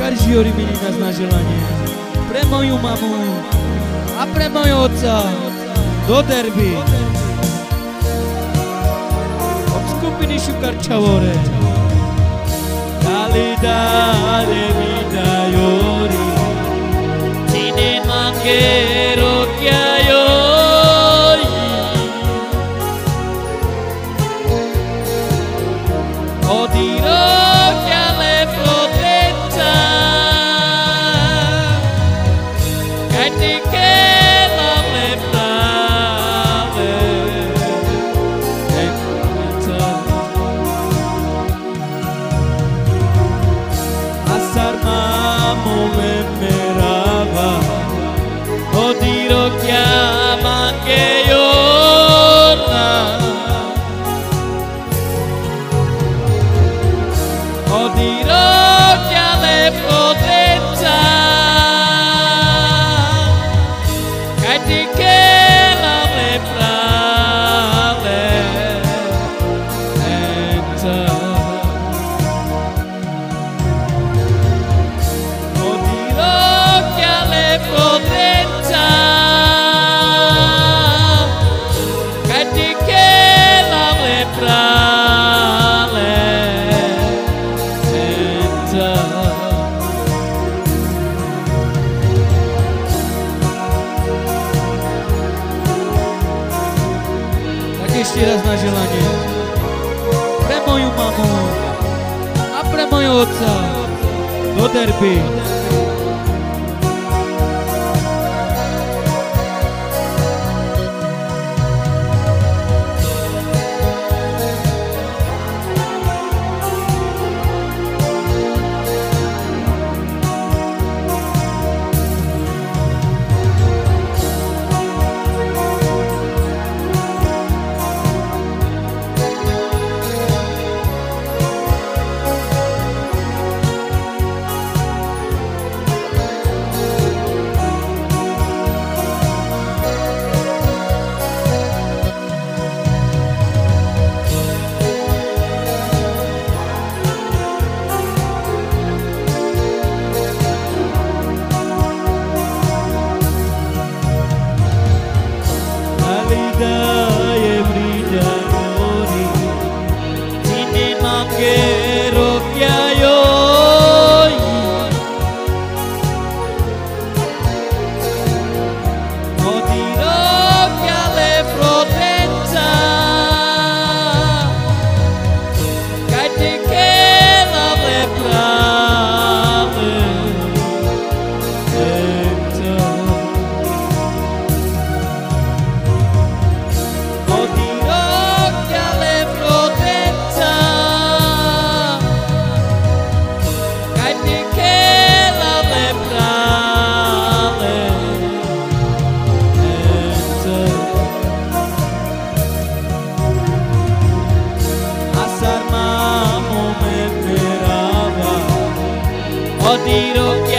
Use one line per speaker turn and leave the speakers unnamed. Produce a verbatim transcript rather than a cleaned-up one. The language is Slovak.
Karžiori mi nás na želanie. Pre moju mamu a pre mojho otca do derby. Od skupiny Šukar Čavore. Dalida Devida Jori Cine Mangero Chiaioi Odiro Chiale Protenza Caitiche la leprale Asarmamo memerava Odiro chiama che giorna Odiro chiale potenza Caitiche la leprale Enza Potenza Caitiche la leprale Enza Tak ešte raz na želanie pre moju mamu a pre mojho otca do derby. Odiro